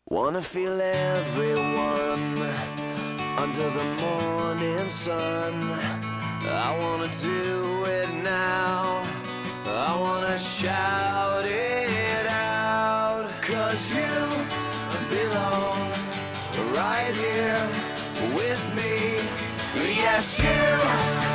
Wanna feel everyone under the morning sun. I wanna do it now. I wanna shout it out. 'Cause you belong right here with me. Yes, you